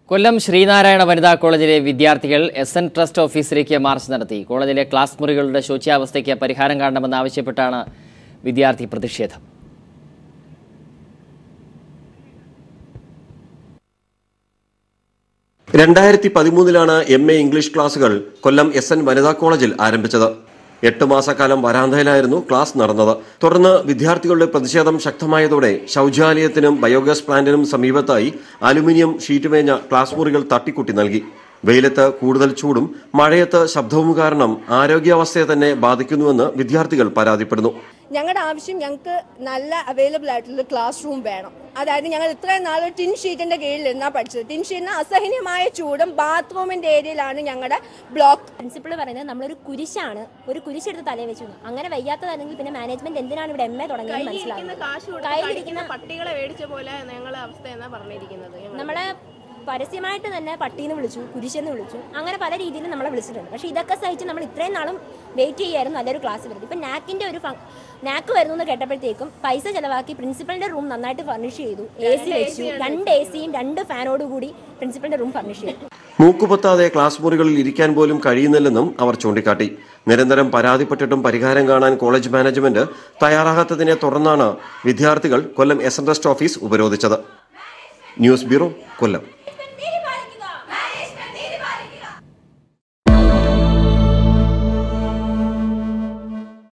കൊല്ലം ശ്രീനാരായണ വനിതാ കോളേജിലെ വിദ്യാർത്ഥികൾ എസ്എൻ ട്രസ്റ്റ് ഓഫീസിലേക്ക് മാർച്ച് നടത്തി. കോളേജിലെ ക്ലാസ് മുറികളുടെ ശോച്യാവസ്ഥയ്ക്ക് പരിഹാരം കാണണമെന്നാവശ്യപ്പെട്ടാണ് വിദ്യാർത്ഥി പ്രതിഷേധം. MA ഇംഗ്ലീഷ് ക്ലാസുകൾ കൊല്ലം എസ്എൻ വനിതാ കോളേജിൽ ആരംഭിച്ചത്. 8 മാസക്കാലം വരാന്തയിലായിരുന്നു ക്ലാസ് നടന്നത്. തുടർന്ന് വിദ്യാർത്ഥികളുടെ പ്രതിഷേധം ശക്തമായതോടെ ശൗചാലയത്തിനും ബയോഗ്യാസ് പ്ലാന്റിനും സമീപത്തായി അലുമിനിയം ഷീറ്റ് മേഞ്ഞ ക്ലാസ് മുറികൾ തട്ടിക്കൂട്ടി നൽകി. വെയിലത്ത് കൂടുതൽ ചൂടും മഴയത്ത് ശബ്ദവും കാരണം ആരോഗ്യാവസ്ഥയെ തന്നെ ബാധിക്കുന്നുവെന്ന് വിദ്യാർത്ഥികൾ പരാതിപ്പെടുന്നു. ഞങ്ങളുടെ ആവശ്യം ഞങ്ങൾക്ക് നല്ല അവൈലബിൾ ആയിട്ടുള്ള ക്ലാസ് റൂം വേണം. അതായത് ഞങ്ങൾ ഇത്രയും നാൾ ടിൻ ഷീറ്റിന്റെ കീഴിൽ നിന്നാണ് പഠിച്ചത്. ടിൻ ഷീറ്റിന് അസഹനീയമായ ചൂടും ബാത്റൂമിന്റെ ഏരിയയിലാണ് ഞങ്ങളുടെ ബ്ലോക്ക്. പ്രിൻസിപ്പൾ പറയുന്നത് നമ്മളൊരു കുരിശാണ്, ഒരു കുരിശെടുത്ത് തലയിൽ വെച്ചു. അങ്ങനെ വയ്യാത്തതാണെങ്കിൽ പിന്നെ മാനേജ്മെന്റ് എന്തിനാണ് ഇവിടെ MA തുടങ്ങിയത് മനസ്സിലാവുന്നത്. പട്ടികളെ മേടിച്ച പോലെ ഞങ്ങളെ അവസ്ഥ എന്നാ പറഞ്ഞിരിക്കുന്നത്. നമ്മളെ പരസ്യമായിട്ട് തന്നെ പട്ടീന്ന് വിളിച്ചു, കുരിശെന്ന് വിളിച്ചു, അങ്ങനെ പല രീതിയിലും നമ്മളെ വിളിച്ചിട്ടുണ്ട്. പക്ഷേ ഇതൊക്കെ സഹിച്ച് നമ്മൾ ഇത്രയും നാളും വെയിറ്റ് ചെയ്യായിരുന്നു നല്ലൊരു ക്ലാസ് വരുന്നത്. ഇപ്പം നാക്കിൻ്റെ ഒരു നാക്ക് വരുന്നു എന്ന് കേട്ടപ്പോഴത്തേക്കും പൈസ ചിലവാക്കി പ്രിൻസിപ്പലിൻ്റെ റൂം നന്നായിട്ട് ഫർണിഷ് ചെയ്തു. AC വെച്ചു, 2 ACയും 2 ഫാനോടുകൂടി പ്രിൻസിപ്പലിൻ്റെ റൂം ഫർണിഷ് ചെയ്തു. മൂക്കുപൊത്താതെ ക്ലാസ് മുറികളിൽ ഇരിക്കാൻ പോലും കഴിയുന്നില്ലെന്നും അവർ ചൂണ്ടിക്കാട്ടി. നിരന്തരം പരാതിപ്പെട്ടിട്ടും പരിഹാരം കാണാൻ കോളേജ് മാനേജ്മെന്റ് തയ്യാറാകാത്തതിനെ തുടർന്നാണ് വിദ്യാർത്ഥികൾ കൊല്ലം എസ്എൻ ട്രസ്റ്റ് ഓഫീസ് ഉപരോധിച്ചത്. ന്യൂസ് ബ്യൂറോ, കൊല്ലം.